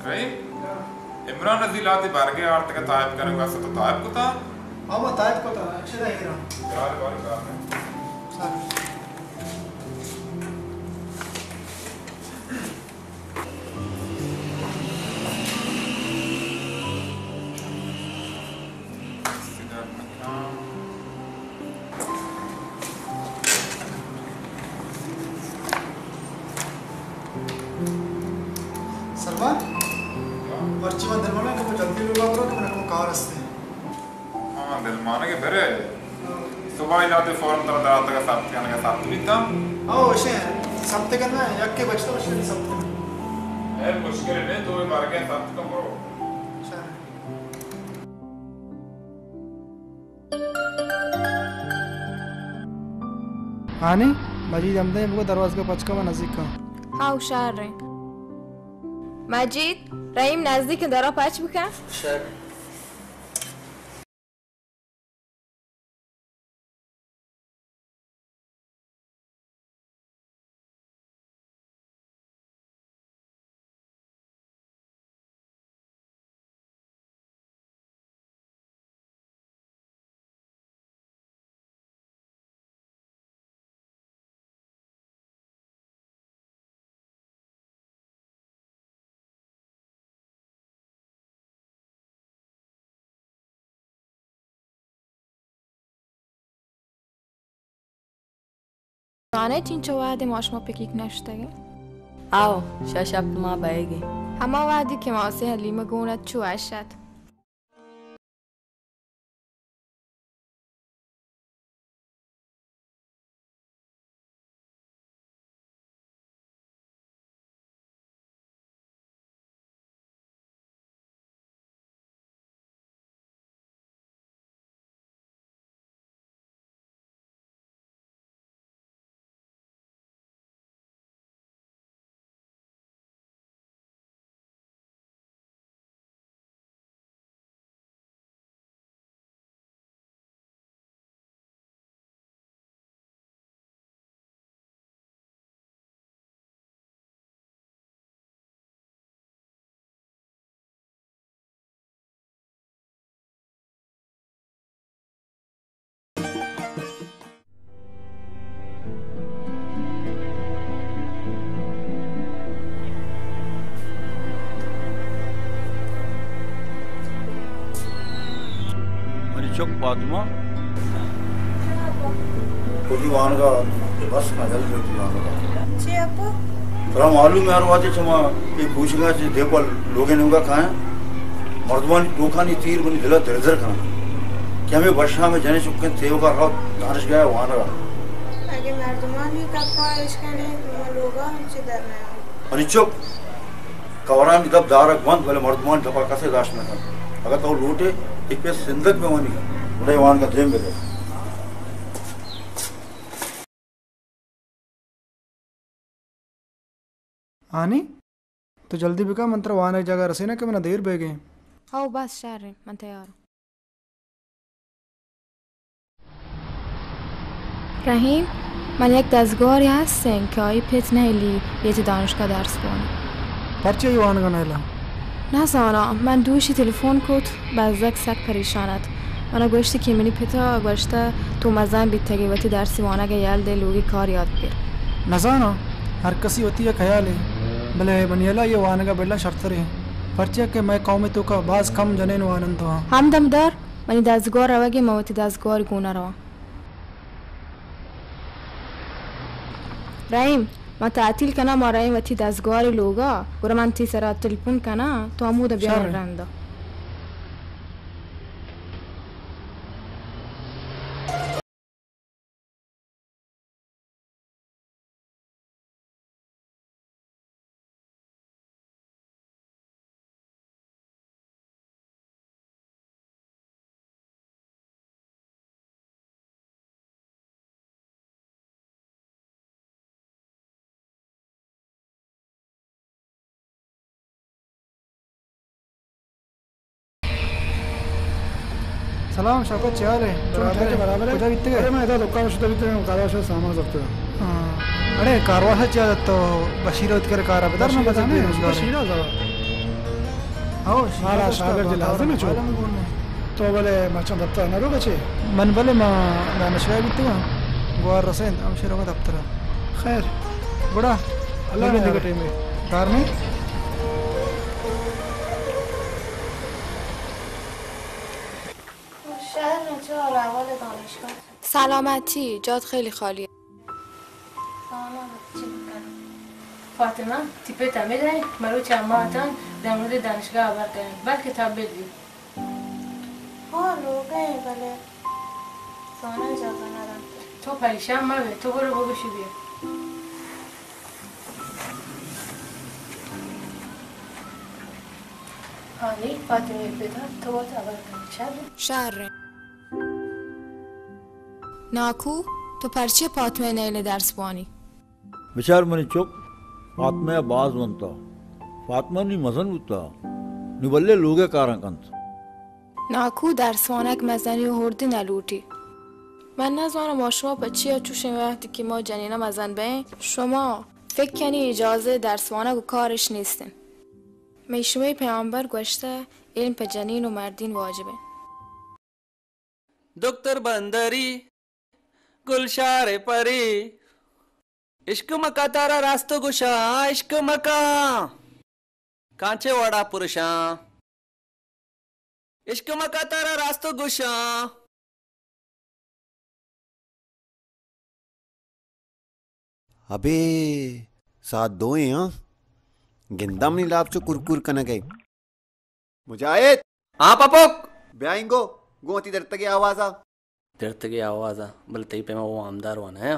Right? Imran Azilati Barge Arthaka Taib Kanagasa to Taib Kuta? Ama Taib Kuta, Shida Hira. Sorry. Salman? पर्ची में दिलमाना को जल्दी लोगा करो तो मेरे को कार हंसते हैं। हाँ दिलमाना के बेरे सुबह इलाते फौरन तरह रात का साथ करने का साथ भी था। हाँ वैसे हैं सप्ते करना है या के बचता वैसे नहीं सप्ते में। है मुश्किल है तो ये बार के साथ कम करो। चल। हाँ नहीं मजीद हमने हमको दरवाजे का पचका में नज़दीक का। हाँ होशियार रहे। مجید رحیم نزدیک دارا پچ بکن شر آنه چینچه وعده ما شما پکیک نشده آو شاشب ما بایگی همه وعده که ما سه حلیمه گونت چو عشد çok Fatıma. खुदी वाहन का बस मजल जो वाहन का जी आपको थोड़ा मालूम है वाते चमा ये पूछेगा कि देखो लोगे ने उनका खाए मर्दवान टोखानी तीर बनी दिला दरजर खाना क्या मैं वर्षा में जाने चुके थे का रात दानिश गया वाहन का आगे मर्दमान ही कपा इसकने लोगा हमसे डरना है अनिचुक कवरान दब दारक बंद वाले मर्दवान दफा कैसे दाश में था अगर तो लूटे एक पे सिंदक में वानी उड़े वाहन का देम बेरे आनी तो जल्दी बिका मंत्र वहाँ एक जगह रसी ना कि मैंने देर बह गए हाँ बस शहर है मैं तैयार हूँ रहीम من یک دستگاری هستن که آیی پت نیلی یه دانشگاه درس کنه پرچه ایوان کا نیلا نه سانا من دوشی تلفن کت بزدک سک پریشانت من گوشتی که منی پتا گوشته تو مزن بیت تگیوتی درسی وانه گه یل ده لوگی کار یاد بیر نزانا हर किसी होती है ख्याल है भले बनियाला ये वाहन का बेला शर्त रहे पर्चे के मैं कौमी तो का बाज कम जने नो आनंद तो हम दमदार मनी दस्तگار روگی موتی دستگار گونه رو رحیم ما تعطیل کنه ما رحیم وتی دستگار لوگا ور من تی سر تلفن کنه تو عمود بیان رنده सलाम शौकत चाल है बराबर है कुछ अरे मैं इधर दुकान से तभी तो कारवा से सामान सकते हो अरे कारवा से चाह तो बशीर उठ कर कार बता ना बता नहीं बशीर जरा आओ Mala shagar jilazim chu. To bale macam daftar na roga che. من بله ما دانشگاه بیتوا گوار رسند ام شروع دفتر Khair. بڑا Allah لگے ne لگے time. کار میں سلامتی، جات خیلی خالیه. فاطمه تیپت هم میدهی مرو چند ماهتان در مورد دانشگاه آور کنیم بعد کتاب بدی لوگه بله سانه اجازه ندم تو پریشان مبه تو برو بگوشی بیا حالی فاطمه پیدا تو باید آور کنیم شهر ناکو تو پرچه پاتمه نیل درس بانی Bechar mani chok, Fatma baaz banta. Fatma ni mazan butta. Ni balle loge karankant. ناکو درسوانک مزنی و هردی نلوٹی من نزانم ما شما بچی یا چوشیم وقتی که ما جنینه مزن بین شما فکر کنی اجازه درسوانک و کارش نیستن میشوی پیامبر گوشته علم په جنین و مردین واجبه دکتر بندری گلشار پری इश्क मका तारा रास्तो गुशा इश्क मका कांचे वाडा पुरुषा इश्क मका तारा रास्तो गुशा अबे साथ दो हैं हाँ गिंदा में लाभ चो कुरकुर कना गए मुजाहिद हाँ पपोक ब्याइंगो गोती दर तक आवाज आ दर्द की आवाज आ बलते ही पे मैं वो आमदार वाना है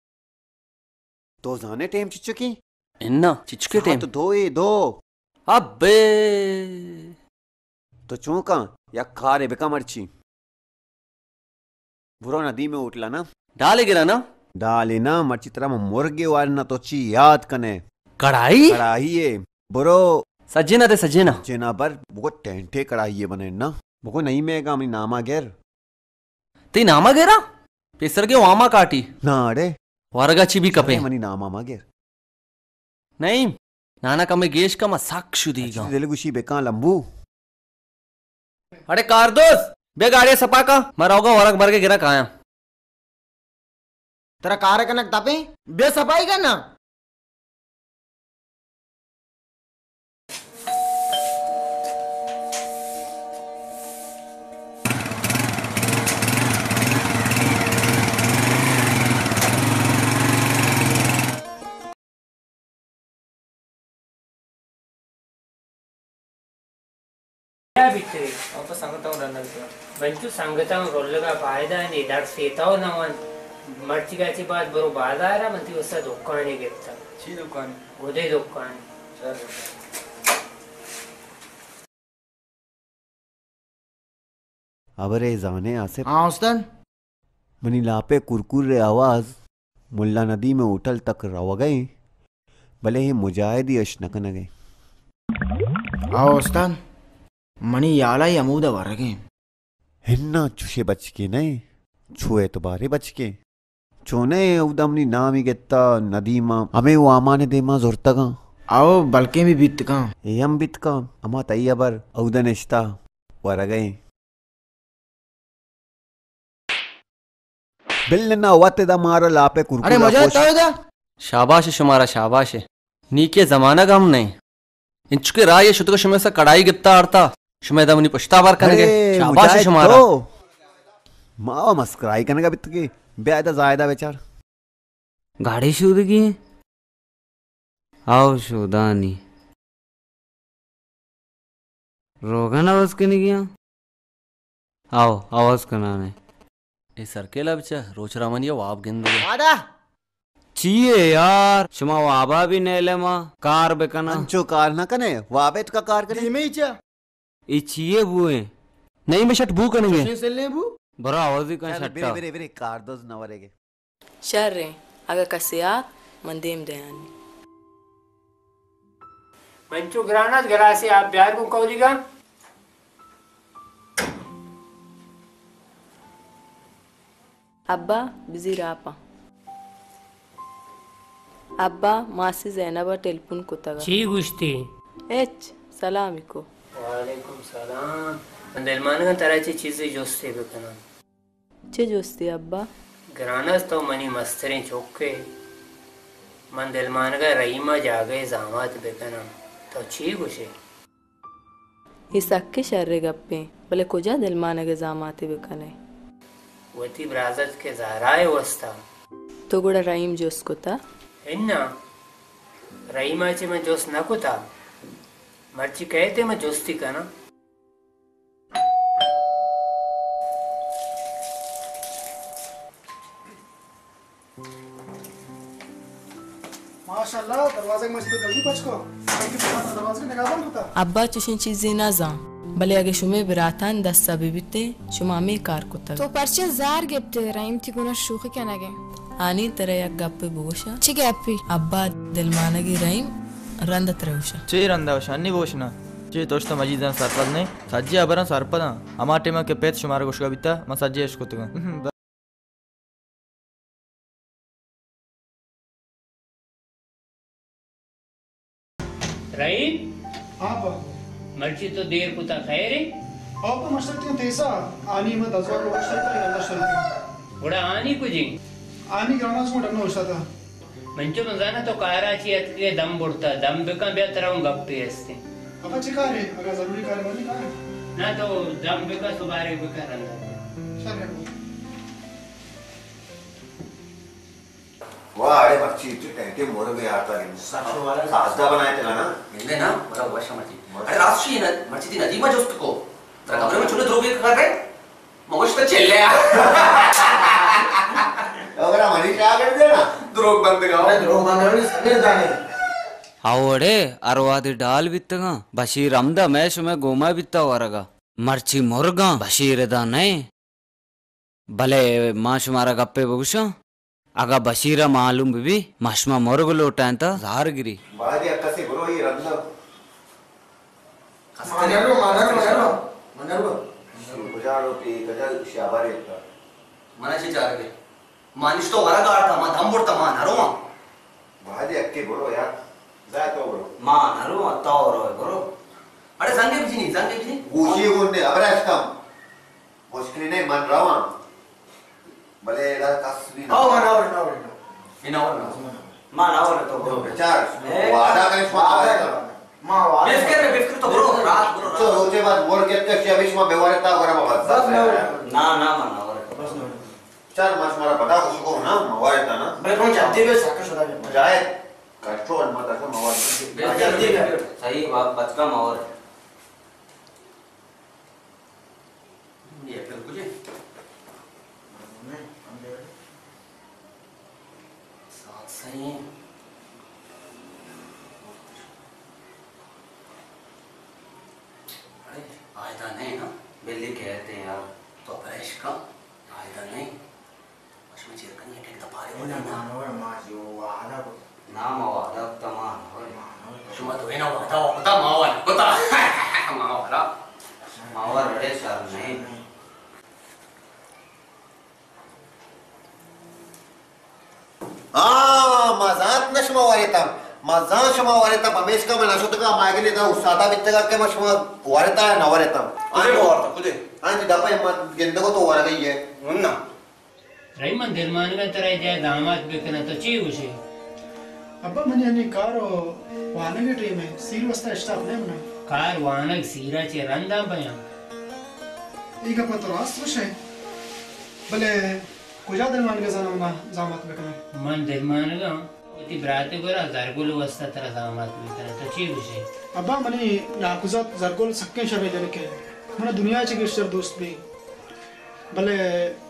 तो जाने टेम चिचकी इन्ना चिचके टेम तो दो ये दो अबे तो चौका या खारे बेका मर्ची बुरा नदी में उठला ना डाले गिरा ना डाले ना मर्ची तरह मुर्गे वारना तो ची याद कने कढ़ाई कढ़ाई है बुरो सज्जना दे सज्जना जेना बर बहुत टेंटे कढ़ाई है बने ना बहुत नहीं मेगा अपनी नामा गेर ती नामा गेरा पेसर के वामा काटी ना अरे वारगा चिबी कपे मनी नामा मागेर नहीं नाना का मैं गेश का साक्षु दीगा तेलुगुशी बेका लंबू अरे कार दोस्त बे गाड़ी सपा का मराओगा वरक भर के गिरा काया तेरा कार कनक तापे बे सफाई करना ಬಿಟ್ಟೆ ಅಪ್ಪ ಸಂಗತಾವ್ ರನ್ನಲ್ತು ಬಂಚು ಸಂಗತಾವ್ ರೊಲ್ಲಗ ಫಾಯ್ದ ನಿ ದರ್ ಸೇತಾವ್ ನವನ್ मर्चिकाची बात बरो बाजारा म्हणती वसा दुकाने घेता ची दुकान गोदे दुकान अबरे जाने आसे हाँ उस्ताद मनी लापे कुरकुर रे आवाज मुल्ला नदी में उठल तक रव गए भले ही मुजाहिदी अशनक न गए हाँ उस्ताद मनी याला ही अमूदा वर गए हिन्ना चुशे बच के नहीं छुए तो बारे बच के चोने उदमनी नाम ही गेता नदी मां हमें वो आमाने दे मां जोरता का आओ बल्कि भी बीत का एम बीत का अमा तैयबर औदन इश्ता वर गए बिल ना वते दा मारो लापे कुरकुर अरे मजा आता है शाबाश शुमारा शाबाश नीके जमाना गम नहीं इंचके राय शुद्ध को शुमे से कड़ाई गित्ता आरता शुमे दमनी पछता बार करेंगे शाबाश शुमारा मावा मस्कराई करने का बित के बेदा जायदा बेचार गाड़ी शूद की आओ शूदानी रोगन आवाज करने गया आओ आवाज कराने ए सरकेला बच्चा रोच रामन ये वाप गिंद आदा चाहिए यार शुमा वाबा भी नेले मां कार बेकना अंचो कार ना कने वाबेत का कार करे में ही चा ये चाहिए बुए नहीं मैं शट भू करेंगे चलने बू बरा आवाज ही का शट्टा बेरे बेरे कार दोस नवरेगे शर्रे अगर कसियात मंदेम दयानी मंचू ग्रानात गरासे आप प्यार को कौलीगा अब्बा बिजी रापा अब्बा मासी जैनबा टेलीफोन को तगा ची गुश्ती एच सलामी को वालेकुम सलाम من دلمانگا ترای چه چیزی جستی بکنم چه جستی ابا؟ گرانست تو منی مسترین چوکه من دلمانگا رئیما جاگه زامات بکنم تو چی گوشه؟ ही सक्के शर्रे गप्पे भले कुजा दिलमाने के जामाते बिकने वती ब्राजत के ज़ाराए वस्ता तो गुड़ा रहीम जोस कुता इन्ना रहीमा चे मैं जोस ना कुता मर्ची कहते मैं जोस्ती कना माशाल्लाह दरवाजे मस्त जल्दी पचको दरवाजे के निगाह होता अब्बा चुशिन चीज़ी ना जा भले अगे शुमे बिरातान दस्ता बिबिते शुमा में कार कुता तो परचे जार गिफ्ट रहीम थी गुना शूखी क्या नगे आनी तरह एक गप्पे बोशा ची गप्पी अब्बा दिलमाने की रहीम रंदा तरवशा ची रंदा वशानी बोशना ची तोष्टा मजीदान सरपद नहीं सज्जी अबरन सरपदा अमाटे में के पेट शुमार गोशगा बिता मसाजी ऐश कुतगा रहीम आप मर्ची तो देर कुता खैर है आप मशरती तेसा आनी में दजवा को मशरता है अल्लाह शरीफ बड़ा आनी कुजी आनी ग्राउंड में डरना होता था मंचो मजाना तो काराची अतके दम बुड़ता दम बेका बेहतर हूँ गप्पे हस्ते अब चिकार है अगर जरूरी कार्य वाली कहाँ है ना तो दम बेका सुबारे बेका रंगा चल वाह अरे बच्ची तू टैंके मोर में आता है साजदा बनाए थे ना मिलने ना बड़ा वर्षा मर्ची अरे राष्ट्रीय ना मर्ची थी नजीमा जोस्त को तेरा कमरे में छोटे द्रोगे कर रहे मगज तो चल ले अगर हमारी क्या कर देना द्रोग बंद गाओ द्रोग बंद करने संगे जाने आवड़े अरवादी डाल बित्तगा बशीर अमदा मैश में गोमा बित्ता वरगा मर्ची मुर्गा बशीर दा नहीं भले मां शुमारा गप्पे बगुशा आगा बशीरा मालूम भी मशमा मोरग लोटा अंत जारगिरी बादी अक्का से गुरो ये रंदा मनरो गुजारो ते गजल शाबारे का मनाची जारगे मानिश तो वरा गाड़ता मा दम बुड़ता मा नरो बादी अक्के गुरो यार जाए तो गुरो मा नरो तो गुरो अरे संगे बिजनी गुशी गुंडे अबराश कम मुश्किल नहीं मन रहा भले ला तस्वीर आओ ना तो गुरो चार वादा करे स्वागत मां वादा बेफिक्र तो गुरो रात गुरो तो उसके बाद मोर के तक शबिश में बेवारता वरा बात ना मना बस चार मास मारा पता उसको ना मवारता ना बेको जल्दी में साकश होता है जाए कंट्रोल मत रखो मवार जल्दी सही बात बचका मवार ये फिर कुछ सही अरे आयदा नहीं ना बिल्ली कहते हैं यार तो परेश का आयदा नहीं उसमें चिरकन ये टेक दफारे वाला ना नाम वादा तमाम शुमा तो है ना वादा होता मावा होता मावा रड़े सर नहीं मजाक नशमा वारेता मजा शमा वारेता बमेश का मैं नशो तका मागले ना उसादा बित्तगा के मशमा वारेता है ना वारेता अरे वारता कुदे आज दपा मत गेंद को तो वार गई है उन्ना रहीमन दिलमान का तरह जाए दामाद बेकना तो ची उसे अब्बा मने अन्य कारो वानगे टीम है सीर वस्ता स्टाफ ने मना कार वानग सीरा चे रंदा बया एक अपन तो रास्त वश है भले कुजा दिलमान के जाना जामत बेकना मन दिलमान का उती ब्राते गोरा जरगुल वस्ता तरह दामाद बेकना तो ची उसे अब्बा मने याकुजात जरगुल सक्के शबे जने के मने दुनिया चे गिरशर दोस्त भी भले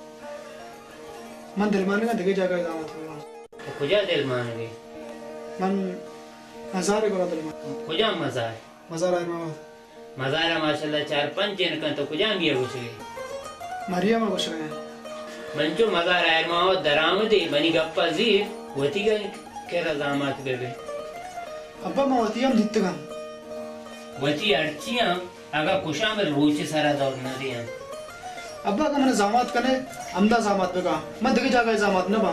मन दिलमान का दिखे जाकर जामत तो कुजा दिलमान के मन हजार गोरा दिलमान कुजा मजार मजार है मजारा माशाल्लाह 4-5 जन का तो कुजा गया उसे मरियम में कुछ है मंचो मजार आयर माओ दरामदी बनी गप्पा जी वती के रजामत बेबे अब्बा मवतियम दित्तगा वती अर्चियां आगा कुशा में रोचे सारा दौर न दिया अब्बा का मैंने जामात कने अमदा जामात बेगा मैं दिखे जाकर जामात न बा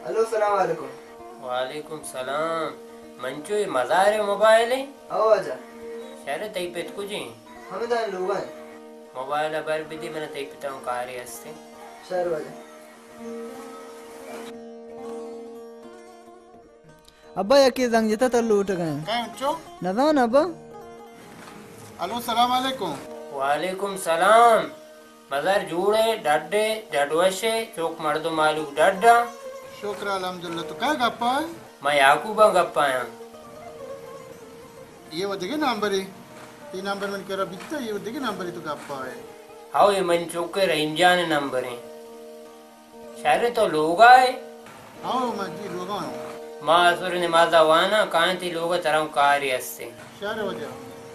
हेलो सलाम वालेकुम। वालेकुम सलाम। मंचू ये मज़ार मोबाइल है? आओ आजा। शायद तई पे कुछ ही हमें तो लोग हैं मोबाइल अबर भी मैंने तई पिता हूँ कार्य हस्ते शहर वाले। अब्बा यके जंग जता तो लूट गए कंचो नदा ना अब्बा। हेलो सलाम वालेकुम। वालेकुम सलाम। मज़ार जूड़े डड्डे डडवशे चौक मर्दो मालूक डड्डा शुक्र अल्हम्दुलिल्लाह। तो क्या गप्पा है? मैं याकूबा गप्पा है। ये वो देखिए नंबर है, ये नंबर मैंने करा बिकता है, ये वो देखिए नंबर है तो गप्पा है। हाँ ये मन चौक के रंजान नंबर है। शायद तो लोग आए। हाँ मैं जी लोग हूँ। माँ असुर नमाज़ा वाना कहाँ थी लोग तरह कार्य हस्ते शहर वजह।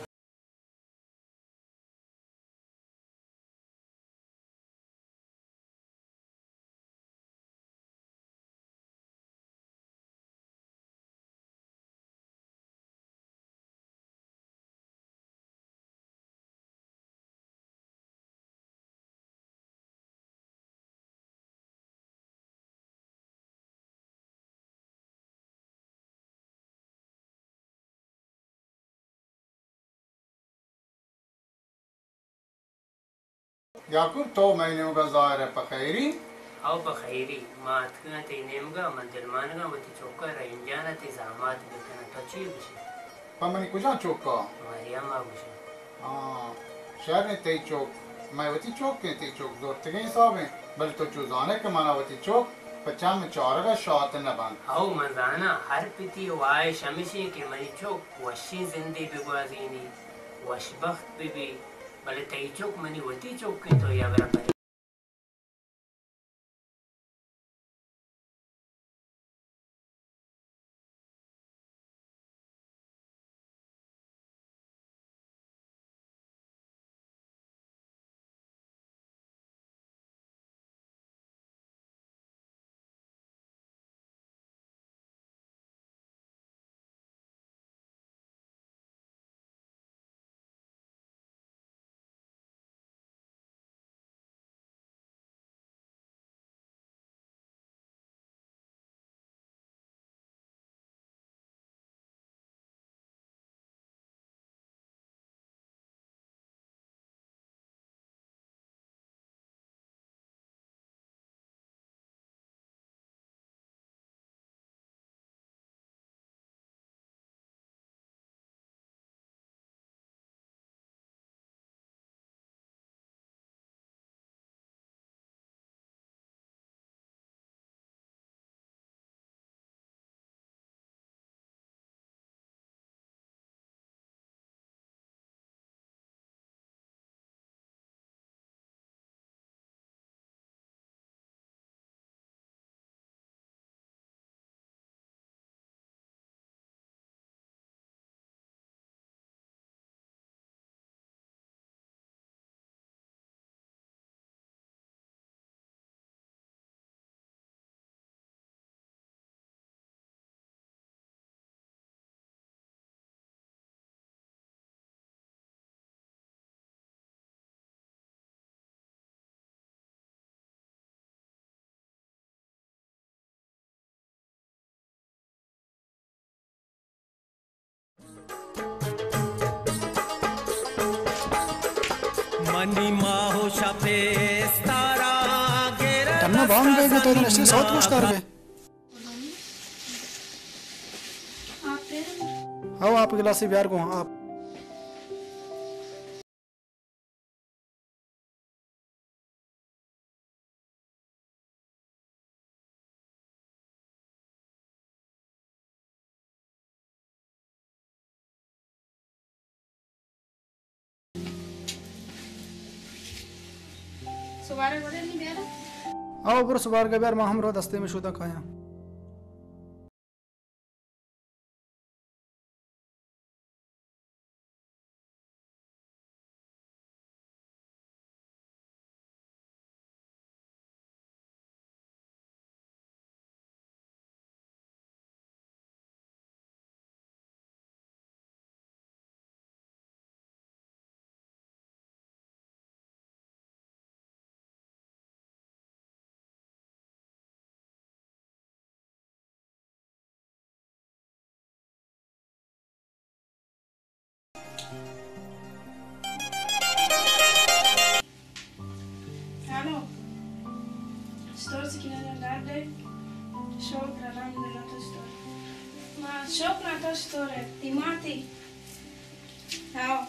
याकूब तो महीने का ज़ाहिर है पखैरी। आओ बखैरी मात का ते नेमगा मंदिर मानगा मती चौका रंजाना ते जामात देखना तो ची बिशे पमनी कुजा चौका मरियम आबुशे। हाँ शहर ने तेई चौक मैं वती चौक के तेई चौक जोर ते गए हिसाब है बल तो चुजाने के माना वती चौक पचान में चारगा शात न बन। आओ मजाना हर पिती वाय शमिशी के मनी चौक वशी जिंदी बिगवाजीनी वशबख्त बिबी भले तई चौक मनी वती चौक के तो या बरा तन्ना बांग गए तो इससे बहुत कुछ कर गए। आओ आप गिलास प्यार को आप आओ पूरा सुबार के प्यार माँ हम रो दस्ते में शुदा खाया। Hallo. Stoort ik in een nadenk? Shukran, alhamdulillah, stoor. Maar shukran, stoor. Timati. Ciao.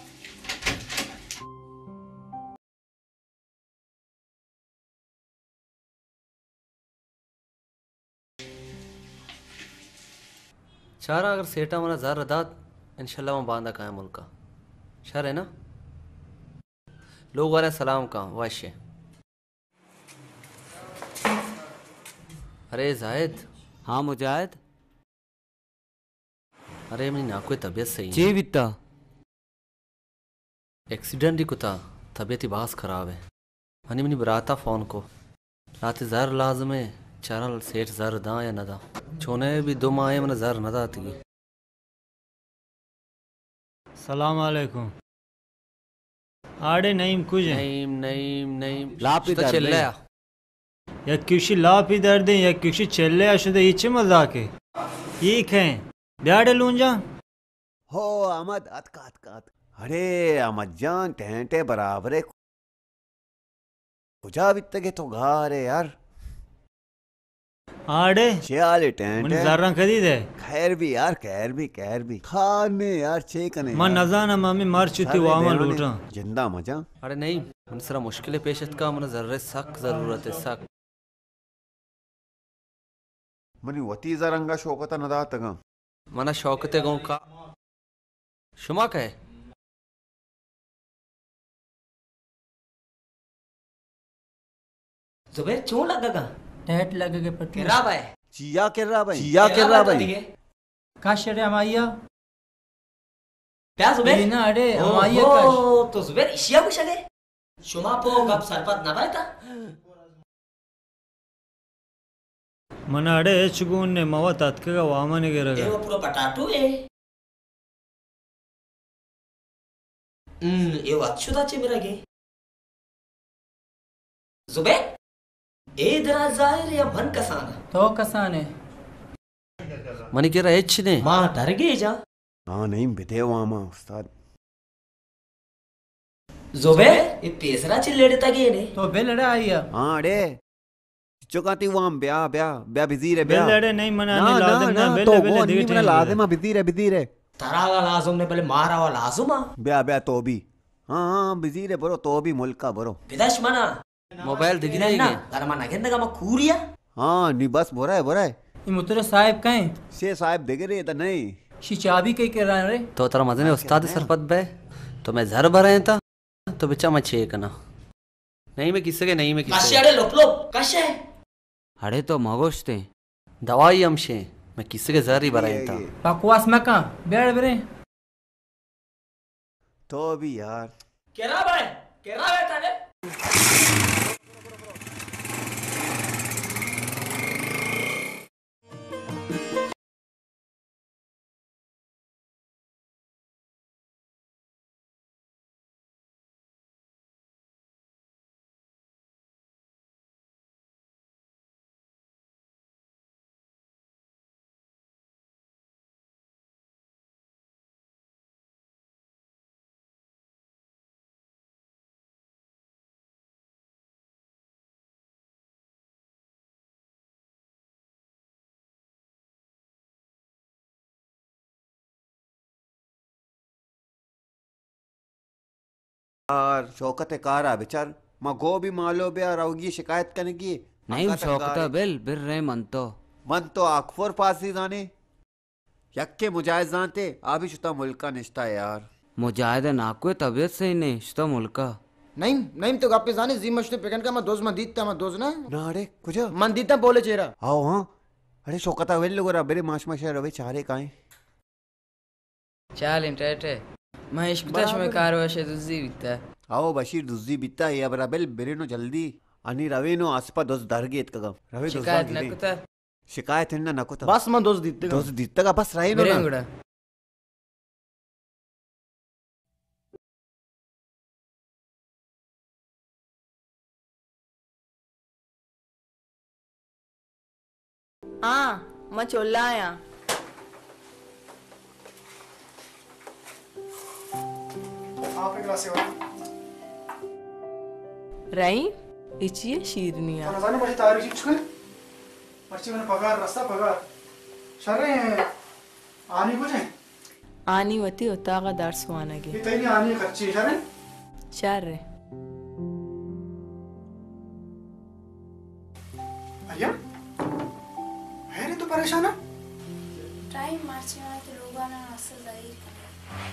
चारा अगर सेटा मना जार रदात इंशाल्लाह मैं बांधा का है मुल्का शर है ना लोग वाले सलाम का वाशे। अरे जायद। हाँ मुजाहिद। अरे मेरी ना कोई तबीयत सही जी बिता एक्सीडेंट ही कुता तबीयत ही बास खराब है मनी मनी बराता फोन को रात जार लाजम है चारा सेठ जार दा या नदा छोने भी दो माह मन जार नदा आती सलाम अलैकुम आड़े नईम कुछ नईम नईम नईम लापी तो चल रहा या किसी लापी दर्द या किसी चल शुदा ये मजाक है ये खें ब्याड़े लूंजा हो अहमद अरे अहमद जान टेंटे बराबर है कुजा बित्ते के तो घारे यार आड़े चाले टेंटे ज़रा खरीद है खैर भी खाने यार चे कने मन नजाना मम्मी मर चुती वामा लूटा जिंदा मजा अरे नहीं मन सरा मुश्किल पेशत का मन जर्रे सख्त जरूरत है सख्त मनी वती जरंगा शौकता नदा तगा मना शौकते गौ का शुमा का है जुबैर क्यों लगेगा टेट लगेगा पट्टी किरा भाई चिया किरा भाई का शरे अमाइया क्या जुबैर ना अरे अमाइया का तो जुबैर इशिया कुछ आगे शुमा पो कब सरपत ना बैठा मना अड़े चुगुन ने मवा तत्के का वामा ने गिरा ये वो पूरा पटाटू है ये वो अच्छु था चे मेरा गे जुबैर ए दरा जाहिर या मन कसान तो कसान है मनी कह रहा एच ने मां डर गई जा हां नहीं बिते वामा उस्ताद जुबैर ये पेसरा चिल्लेड़े तक ये ने तो बेलड़ा आया हां अड़े चुकाती वाम ब्या बिजी रे ब्या बेलड़े नहीं मना नहीं लाजिम ना तो वो नहीं मना लाजिम बिजी रे तरावा लाजुम ने पहले मारावा लाजुमा ब्या तो भी हां बिजी रे बरो तो भी मुल्का बरो विदेश मना मोबाइल दिख नहीं ना गरमा ना गेंदा का खूरिया हां नी बस बोरा है ये मुतरे साहब कहीं से साहब देख रहे त नहीं शी चाबी कई कर रहा रे तो तेरा मजे ने उस्ताद सरपत बे तो मैं झर भरे था तो बच्चा मैं छे कना नहीं मैं किसके नहीं मैं किसके काशे लोप काशे अरे तो मगोश थे दवाई हमशे मैं किसके झर ही भरे था बकवास में का बेड़ बरे तो भी यार केरा बैठा ने यार शौकत कार बेचार मां गो भी मालो बे रहोगी शिकायत करने की नहीं शौकता बिर रे मन तो अकफर पासी जाने यक्के मुजाहिद जानते आभी शुता मुल्का निश्ता यार मुजाहिद ना कोई तबीयत सही नहीं शुता मुल्का नहीं तो गप्पे जाने जी मशते पेकन का मैं दोस्त मन दीता ना अरे कुछ मन दीता बोले चेहरा आओ हां अरे शौकता वेल लोग बरे माश रवे चारे काए चाल इंटरटे महेश बिताश में कार वशे दुजी बिता आओ बशीर दुजी बिता या बराबर बेरेनो जल्दी अनि रवेनो आसपा दोस्त दरगेत का रवे शिकायत नकुता शिकायत है ना नकुता बस मैं दोस्त दीते का बस रहे ना हाँ मैं चोला आया आप एक गिलास सेवा रही इचिए शीरनिया रमजान में तारीख चुके मर्ची में पगार रास्ता पगार शर्रे आनी कुछ है आनी वती उतागा दर्स वानगे इतनी आनी खर्ची शर्रे शर्रे अय्या है रे तू परेशान है टाइम मार्च में तो लोगों ने असर जाहिर करे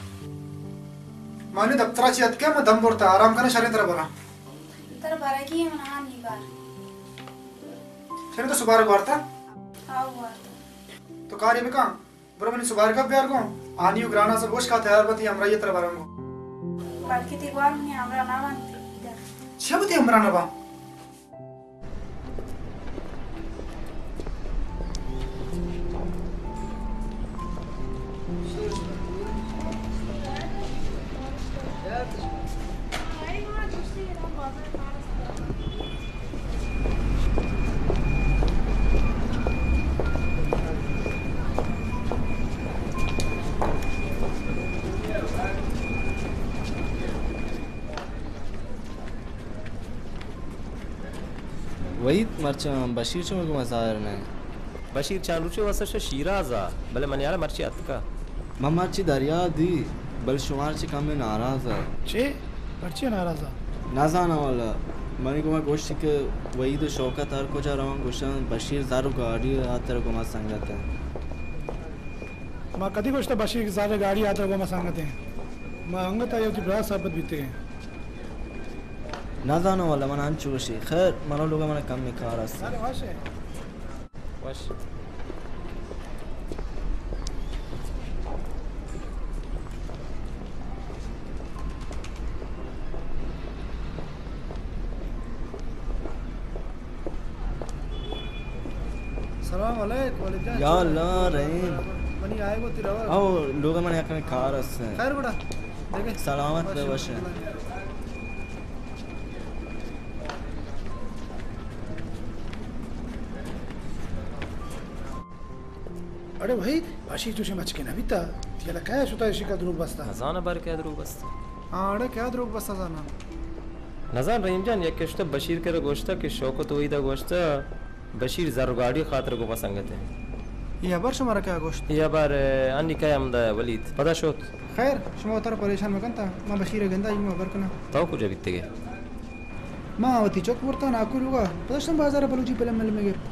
माने दफ्तराची अतके मैं दम बोलता आराम करना शरीर तेरा बरा तर बरगी मन हां नहीं बार शरीर तो सुबार वार्ता हां वार्ता तो कार्य में काम बरो मैंने सुबार का प्यार को आनी उग्राना से गोश का तैयार बती हमरा ये तेरा बरा को बाकी ते ग्वार में हमरा ना मानते छबती हमरा ना बा वही मर्चा बशीर चो को मजार ने बशीर चालूचे वसश शिराजा बले मन्याला मर्ची अतका ममर्ची दरिया दी बल शुमार ची कम में नाराज है चे पर्ची नाराज नाजाना वाला मनी को मैं गोश्त के वही तो शौकत हर को जा रहा हूं गोश्त बशीर जारू गाड़ी आतर को मत संगत है मां कदी गोश्त बशीर जारू गाड़ी आतर को मत संगत है मां अंगता यो की बड़ा साबत बीते हैं नाजाना वाला मन अंचुशी खैर मनो लोग मन कम में कार अस अरे वाशे वाश सलाम अलैकुम वालेकुम या अल्लाह रहीम मनी आएगो तेरा आओ लोग मन एक में कार अस खैर बेटा देखे सलामत पे वश अरे भाई बशीर तुझे मच के ना बीता त्याला काय सुता शिका द्रुग बसता नजाना बार क्या द्रुग बसता हां अरे क्या द्रुग बसता जाना नजान रहीम जान एक कष्ट बशीर के गोश्त के शौकत हुई दा गोश्त बशीर जार गाड़ी खातर को पसंगत है ये बार शुमारा क्या गोश्त ये बार अन्नी कायम दा वलीद पता शोत खैर शुमा उतर परेशान मकंता मां बशीर गंदा इमा बरकना तो कुछ बितगे मां वती चौक पुरता ना कुलुगा पदशन बाजार बलूची पले मिल में गिर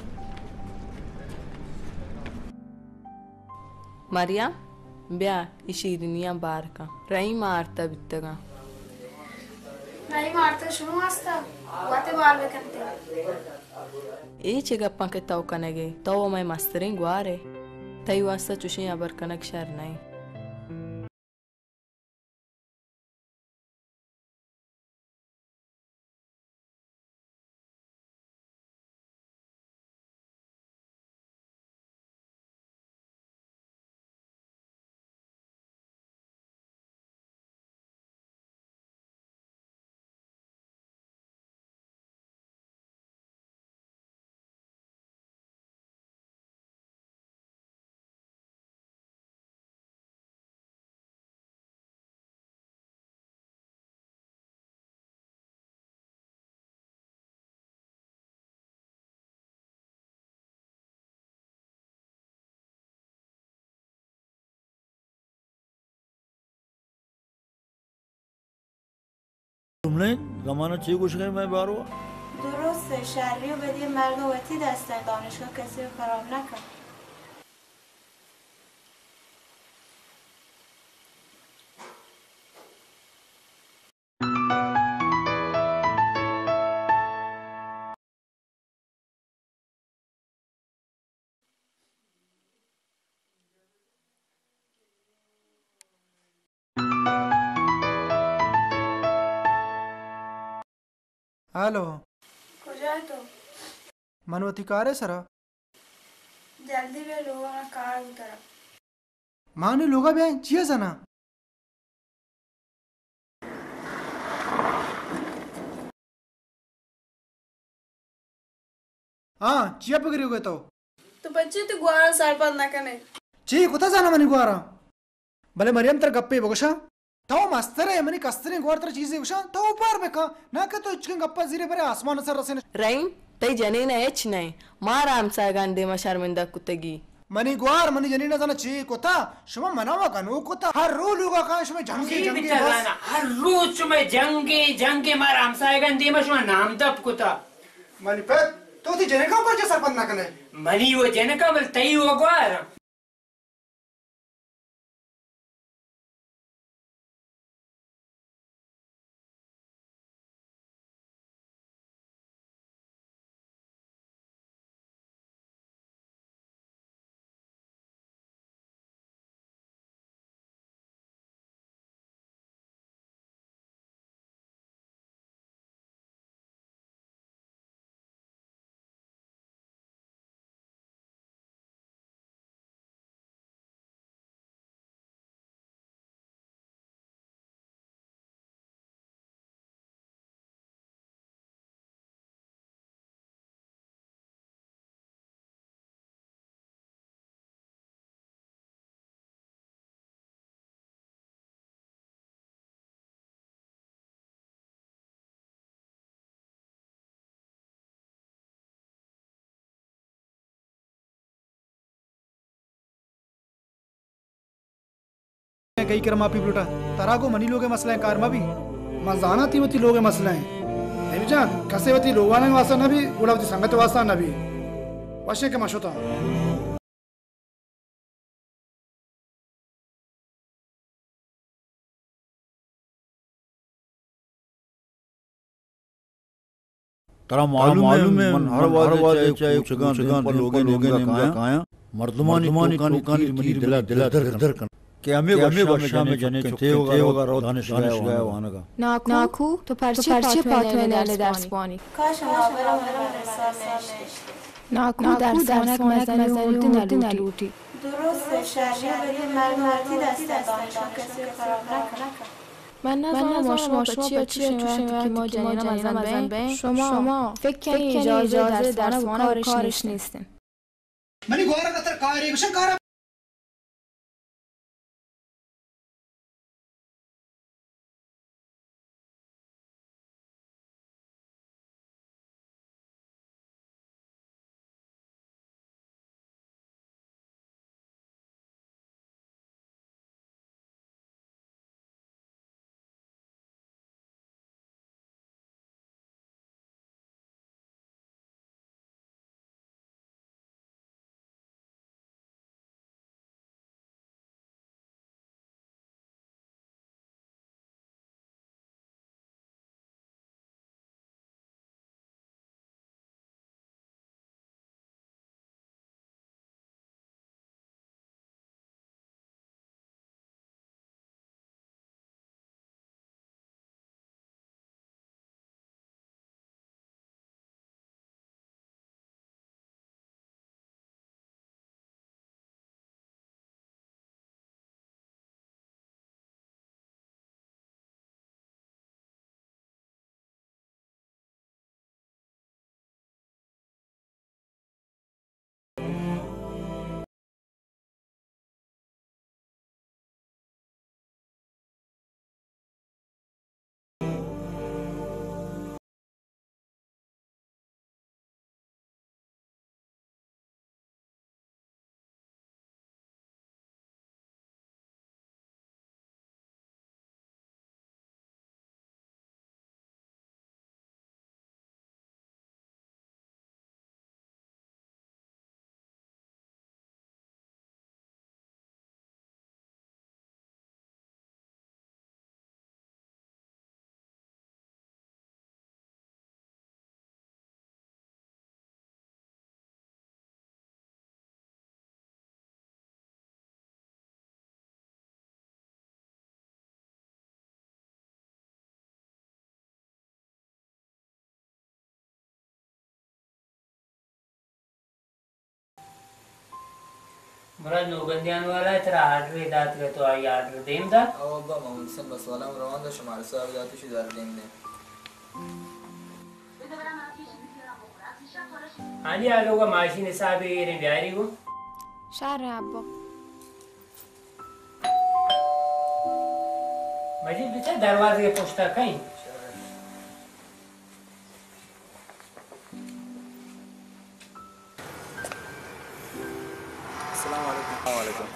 मरिया ब्या इशीरनिया बार का रही मारता बितगा नहीं मारते शुरू आस्ता वाते बाल बेकंते ए चिगप्पा के तव कनेगे तो मैं मस्तरिंग ग्वारे तई वास्ता चुशी अबर कनक शर नहीं तुमने जमाना چی گوش کنی من بارو درسته شهری و بدی مرد وقتی دستن دانشگاه کسی رو خراب نکن हेलो कजाय तो मनवती कार है सरा जल्दी वे लोगों ने कार उतरा माने लोगा बे चिया जाना हाँ चिया पकड़ी हो गए तो बच्चे तो ग्वारा सरपंच ना कने ची कुता जाना मनी गुआरा भले मरियम तर गप्पे बगशा तो मस्तर है मनी कस्तरे गोर तर चीजें उषा तो ऊपर में का ना का तो इचके गप्पा जीरे पर आसमान सर रसे रहीम तई जनीना एच नहीं माराम सागान दे मा शर्मिंदा कुत्तगी मनी ग्वार मनी जनीना जाना ची कोता शुमा मनावा कनु कोता हर रोज लुगा का शुमा जंगे बस हर रोज शुमा जंगे माराम सागान दे मा शुमा नाम दब कोता मनी पे तो ती जने का ऊपर जे सरपंच ना कने मनी वो जने का बल तई वो ग्वार कई कर मापी प्लुटा तारा को मनी लोगे मसला है कार में भी मजाना थी वती लोगे मसला है नहीं जान कसे वती लोगाने वासा ना भी गुलावती संगत वासा ना भी वशे के मशोता तरा मालूम है मन हर बार चाहे पूछगा पर लोगे ने काया मर्दमानी टोकानी मनी दिला दर कर कि हमें वर्षा में जने चुके होगा रो दानिश गया वहां का नाखू तो पर्चे पात में ने दर्स पानी काश हमारा मदरसा नाखू दर्स मजनी न लूटी درست شهری برای معلوماتی دست دانشگاه کسی خراب نکنه من نظرم شما بچه که ما جنینا مزن بین شما فکر کنی اجازه درسوانه کارش نیستین منی گوارا قطر کاری بشن کارا مراد نوگندیان والا ترا آرڈر داد کے تو آئی آرڈر دیم دا او ابا محمد حسین بس والا روان دا شمار صاحب داتو شي دار دیم نے علی آلوگا ماشین حسابی رین بیاری گو شهر عبا मजीद बिचा दरवाजे के पोस्टर कहीं अस्सलामुअलैकुम।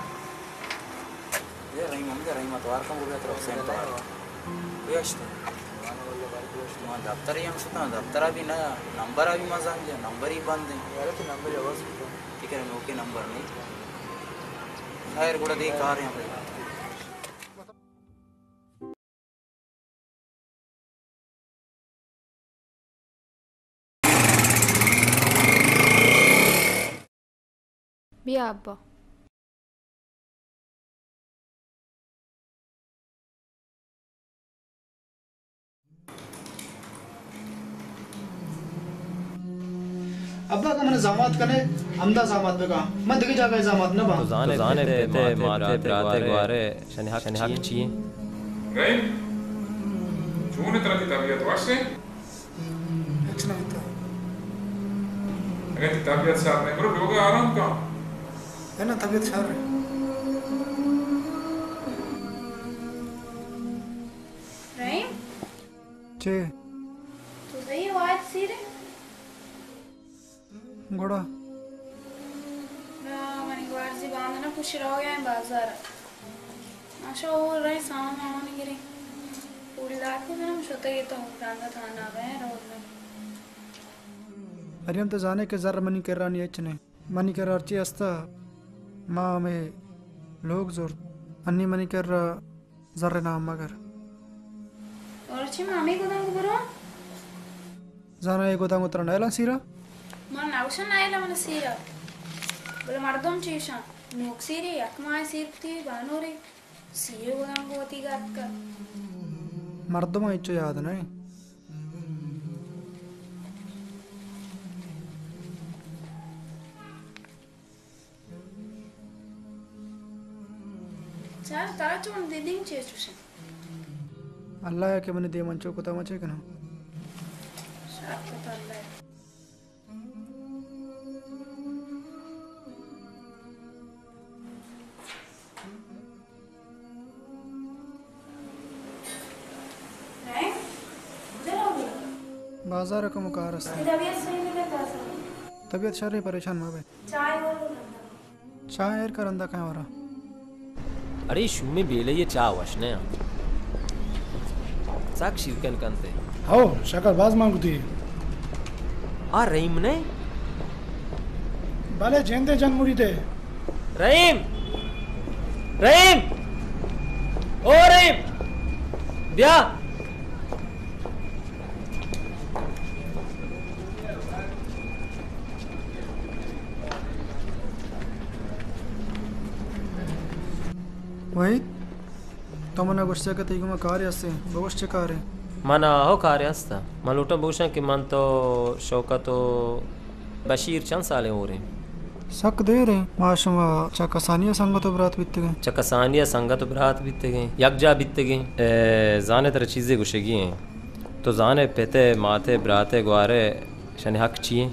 ये रहीम अतवार का मुझे तरफ से तो बेस्ट मां दफ्तर ही हम सुना दफ्तर भी ना नंबर भी मजा नहीं नंबर ही बंद है यार तो नंबर आवाज ठीक है ओके नंबर नहीं खैर गुड़ा देख आ रहे हैं بیا ابا अब्बा का मैंने जामात कने हमदा जामात पे कहा मैं दिखे जाकर जामात ना बा तो जाने पे माते प्राते ग्वारे शनिहाक चाहिए गई जून तरह की तबीयत वैसे अच्छा नहीं था अगर तबीयत साथ नहीं करो लोग आराम का है ना तबीयत खराब है रहीम चे तू सही आवाज सी रे गोड़ा ना मनी वारजी बांधना कुछ रहो गया है बाजार आशा हो रही सामान आने गिरी पूरी रात को मैं सोता ये तो प्रांता थाना है रोड में अरे हम तो जाने के जर मनी कर रहा नहीं अच्छने मनी कर रहा अस्ता माँ में लोग जोर अन्नी मनी कर रहा जर नाम मगर और अच्छी मामी को दांग बरो जाना एक गोदांग उतरा नैला सीरा मन नाउशन नायला मन सीरा बोले मर्दम चीशा नोक सीरी यकमाय सीरती बानोरे सीरे को दांग होती गात का मर्दमा इच्चो याद नहीं चार तारा चोन दीदिंग चेचुशन अल्लाह के मने दे मंचो को तमचे कना शाक तो अल्लाह बाजार का मुकार तबीयत सही नहीं लगता तबीयत शर परेशान मावे चाय और चाय एर करंदा काय वरा अरे शुमे बेले ये चा वशने साक शिरकन कंते हो शकर बाज मांगती आ रहीम ने भले जेंदे जन मुरी दे रहीम रहीम ओ रहीम दिया वही तो मना गुस्से का तेगुमा कार्य से बगुस्से कार्य मना हो कार्य हस्ता मलूटा भूषण कि मन तो शौका तो बशीर चंद साले हो रहे सक दे रहे माशमा चकसानिया संगत ब्रात बीत गए चकसानिया संगत ब्रात बीत गए यकजा बीत गए जाने तरह चीज़ें गुशेगी हैं तो जाने पेते माते ब्राते ग्वारे शनि हक चाहिए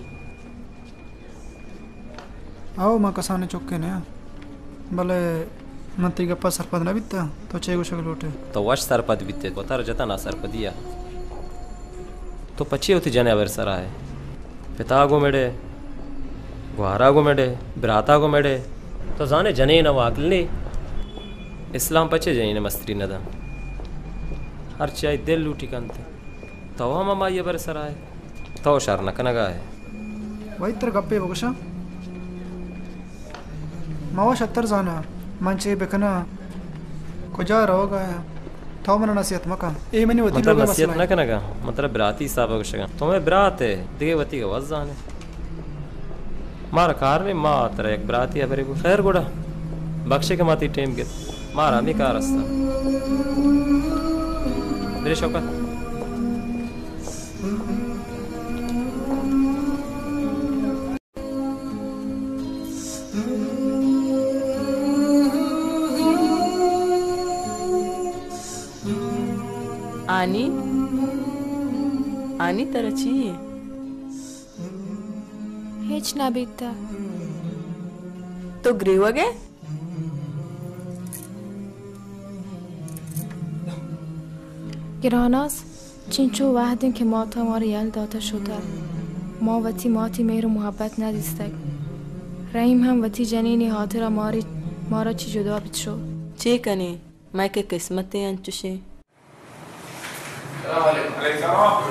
आओ माँ कसाने चुके ने भले मंत्री गप्पा सरपद ना बीतता तो चेगो शक लोटे तो वश सरपद बीते को तर जता ना सरपदिया तो पची होती जने अवर सरा है पिता को मेडे ग्वारा को मेडे ब्राता को मेडे तो जाने जने न वाकलनी इस्लाम पचे जाइने मस्त्री नदा हर चाय दिल लूटी कंते तो हम मामा ये बर सरा है तो शर न कनगा है वही तर गप्पे बगुशा मावा शत्तर जाना मंचे बेकना कुजा रहोगा तो मन नसीहत मका ए मनी वती मतलब नसीहत न कनगा मतलब ब्राती साहब कुशगा तुम्हें ब्रात है दिगे वती का वजाने मार कार ने मां तरह एक ब्राती है बरे को खैर गोड़ा बख्शे के माती टेम के मारा मी कार रास्ता मेरे शौकत आनी आनी तरह चाहिए हेच ना बीतता तो ग्रेव गे گراناس چینچو وحدین که ماتا ما رو یل داده شده ما وتی ماتی مهر و محبت ندیستک رحیم هم وتی جنینی حاطر ما را چی جدا بید شد چی کنی؟ ما که قسمتی انچوشی السلام عليكم.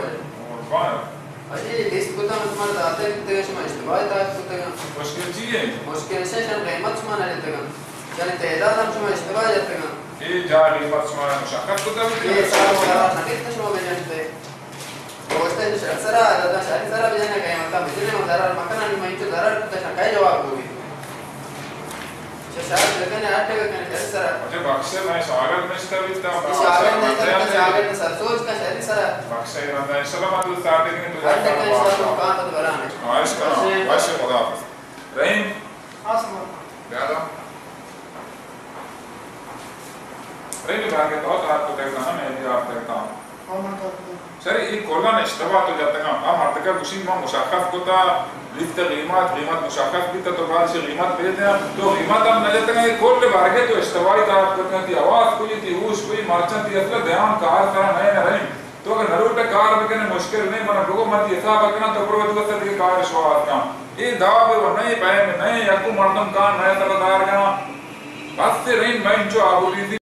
अजी लिस्ट को तो तुम्हारे दाते कितने का समय इस्तेमाल था कितने का मुश्किल चीज है मुश्किल से शायद कीमत समय नहीं देगा यानी तेज़ाद हम समय इस्तेमाल जाते हैं ये जा कीमत समय मुशक्कत को तब ये सारा वाला नकीद तो समय बजाते दोस्त है शर्सरा दादा शर्सरा बजाने का मतलब मुझे नहीं मदार मकान नहीं मैं तो दार तो शकाय जवाब होगी शायद लेकिन आटे का शर्सरा मुझे बक्से में स्वागत में स्थित था स्वागत में सरसोज का शर्सरा बक्से रंदा इंशाल्लाह मत स्टार्ट करेंगे तो आटे का इंशाल्लाह काम तो बराने आयश करो वाश खुदा रहीम आसमान ज्यादा रहीम भागे तो आपको देखना है मैं भी आप देखता हूं सर ये कोला इश्तबा तो जाते हैं हम हर तक कुछ में मुशाखत को था लिफ्ट कीमत मुशाखत भी तो बाद से कीमत भेजते हैं तो कीमत हम न लेते हैं कोल ले बारगे तो इश्तबाई का करते हैं आवाज कोई थी होश कोई मार्चन थी असला ध्यान कार करा नहीं न रही तो अगर नरूट कार बकने मुश्किल नहीं बना लोगो मत हिसाब करना तो प्रवत को सद के कार शुरुआत का ये दाव वो नहीं पाए में नहीं यकु मर्दम का नया सरदार का बस से रही मैं जो आबूली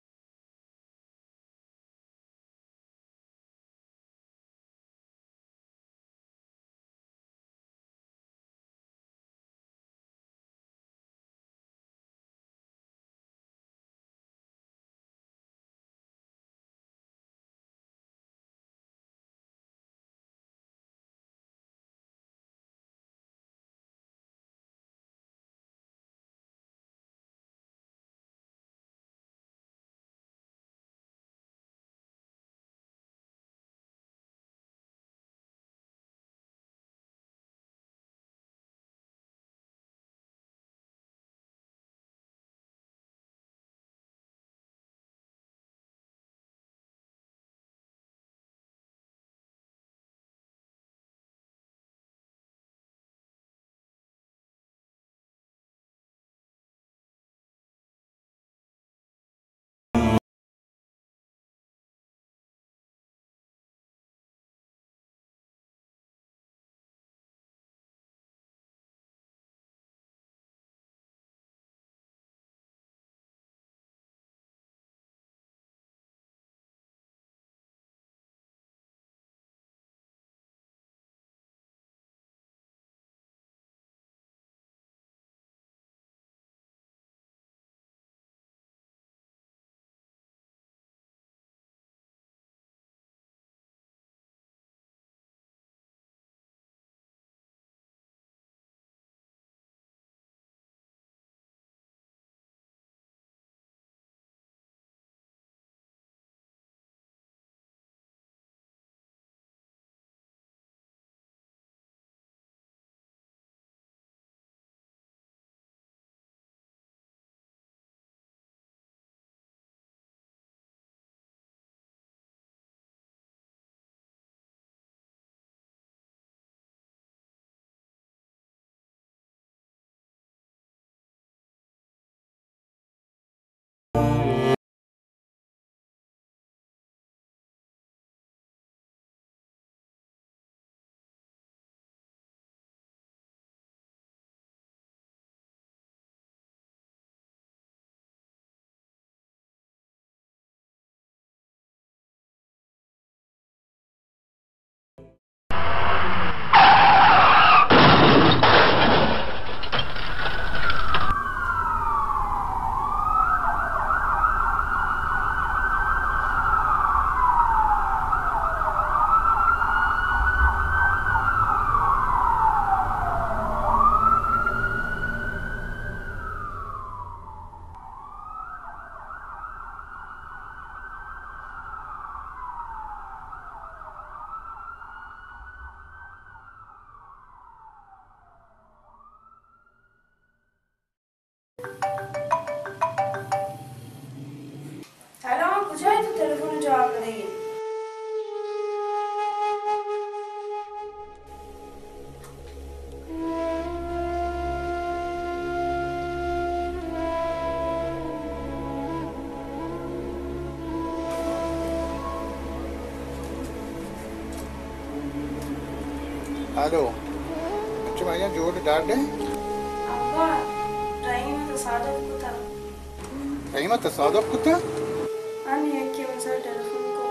हेलो अच्छा भैया जोड़ डाल दे अब्बा रहीम تصادف कुता रहीम تصادف कुता अनि के भन्छ टेलिफोनको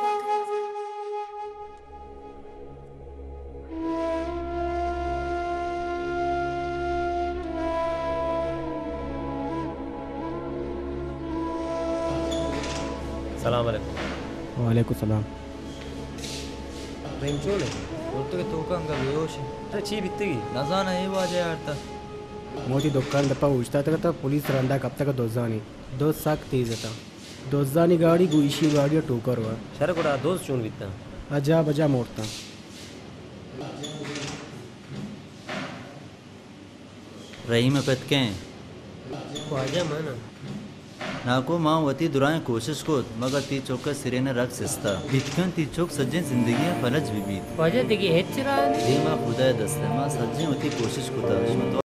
सलाम अलैकुम वालेकुम सलाम Remchole, ortaga to'kanga beyoshi. Chi bittigi. Nazana ei waje arta. मोती दुकान दपा उछता तक तो पुलिस रंदा कब तक दोजानी दो सक तेज था दोजानी गाड़ी गुईशी गाड़ी टोकर हुआ शर कोड़ा दोस्त चुन बित्ता अजा बजा मोड़ता रही में पतके वाजा माना नाको माँ वती दुराएं कोशिश को मगर ती चौक का सिरे ने रख सिस्ता बितकन ती चौक सज्जन जिंदगी फलज भी बीत वाजा दिगी हेच रहा है ये माँ खुदा दस्ते माँ सज्जन वती कोशिश को था